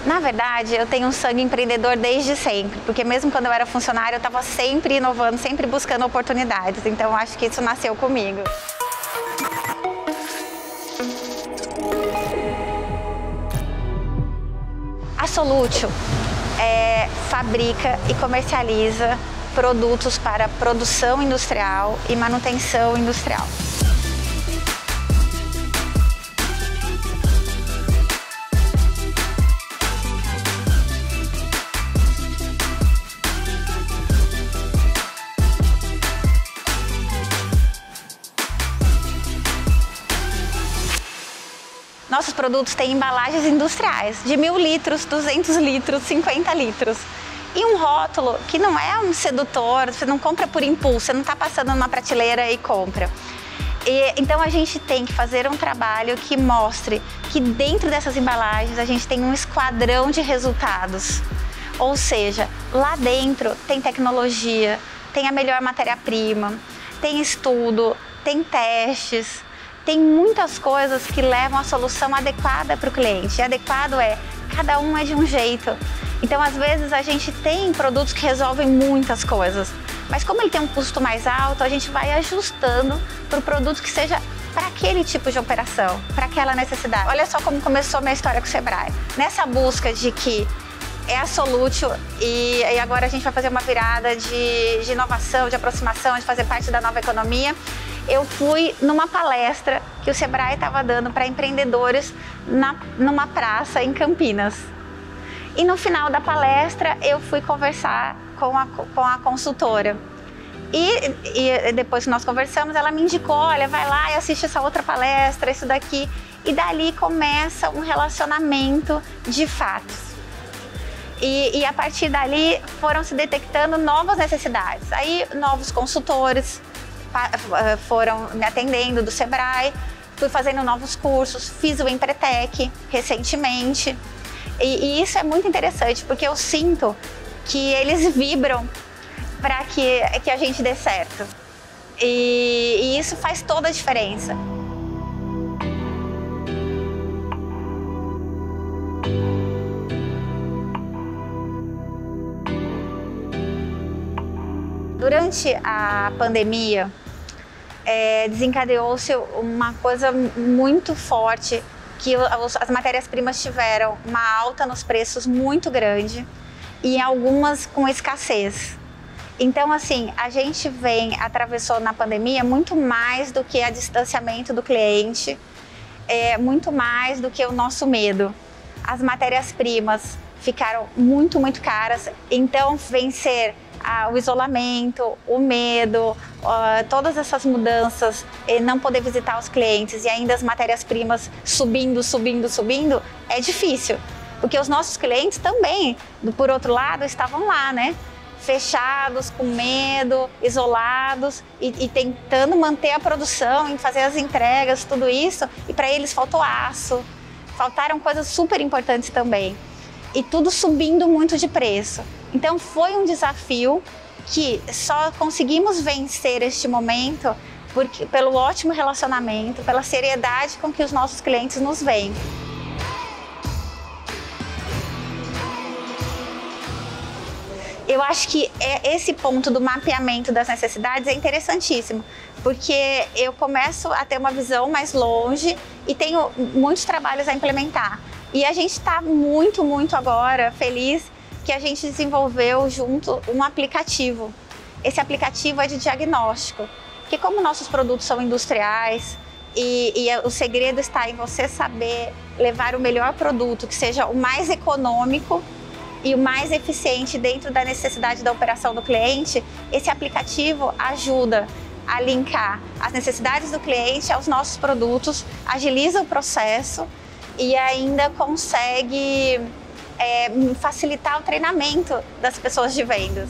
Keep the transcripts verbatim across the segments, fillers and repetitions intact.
Na verdade, eu tenho um sangue empreendedor desde sempre, porque mesmo quando eu era funcionária, eu estava sempre inovando, sempre buscando oportunidades. Então, eu acho que isso nasceu comigo. A Solútil é, fabrica e comercializa produtos para produção industrial e manutenção industrial. Nossos produtos têm embalagens industriais de mil litros, duzentos litros, cinquenta litros. E um rótulo que não é um sedutor, você não compra por impulso, você não está passando numa prateleira e compra. E, então a gente tem que fazer um trabalho que mostre que dentro dessas embalagens a gente tem um esquadrão de resultados. Ou seja, lá dentro tem tecnologia, tem a melhor matéria-prima, tem estudo, tem testes. Tem muitas coisas que levam a solução adequada para o cliente. E adequado é, cada um é de um jeito. Então, às vezes, a gente tem produtos que resolvem muitas coisas. Mas como ele tem um custo mais alto, a gente vai ajustando para o produto que seja para aquele tipo de operação, para aquela necessidade. Olha só como começou a minha história com o Sebrae. Nessa busca de que é a Solútil e, e agora a gente vai fazer uma virada de, de inovação, de aproximação, de fazer parte da nova economia. Eu fui numa palestra que o Sebrae estava dando para empreendedores na, numa praça em Campinas. E no final da palestra eu fui conversar com a, com a consultora. E, e depois que nós conversamos, ela me indicou, olha, vai lá e assiste essa outra palestra, isso daqui. E dali começa um relacionamento de fatos. E, e a partir dali foram se detectando novas necessidades. Aí novos consultores foram me atendendo do Sebrae, fui fazendo novos cursos, fiz o Empretec recentemente. E, e isso é muito interessante, porque eu sinto que eles vibram para que, que a gente dê certo. E, e isso faz toda a diferença. Durante a pandemia, é, desencadeou-se uma coisa muito forte, que os, as matérias-primas tiveram uma alta nos preços muito grande e algumas com escassez. Então, assim, a gente vem, atravessou na pandemia muito mais do que o distanciamento do cliente, é, muito mais do que o nosso medo. As matérias-primas ficaram muito, muito caras, então vencer Ah, o isolamento, o medo, uh, todas essas mudanças, eh, não poder visitar os clientes e ainda as matérias-primas subindo, subindo, subindo, é difícil. Porque os nossos clientes também, do, por outro lado, estavam lá, né? Fechados, com medo, isolados e, e tentando manter a produção, em fazer as entregas, tudo isso. E para eles faltou aço, faltaram coisas super importantes também. E tudo subindo muito de preço. Então foi um desafio que só conseguimos vencer este momento porque, pelo ótimo relacionamento, pela seriedade com que os nossos clientes nos veem. Eu acho que é esse ponto do mapeamento das necessidades é interessantíssimo, porque eu começo a ter uma visão mais longe e tenho muitos trabalhos a implementar. E a gente está muito, muito agora feliz que a gente desenvolveu junto um aplicativo. Esse aplicativo é de diagnóstico, que como nossos produtos são industriais e, e o segredo está em você saber levar o melhor produto, que seja o mais econômico e o mais eficiente dentro da necessidade da operação do cliente, esse aplicativo ajuda a linkar as necessidades do cliente aos nossos produtos, agiliza o processo e ainda consegue é, facilitar o treinamento das pessoas de vendas.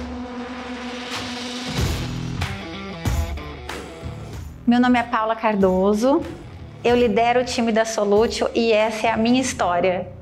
Meu nome é Paula Cardoso, eu lidero o time da Solútil e essa é a minha história.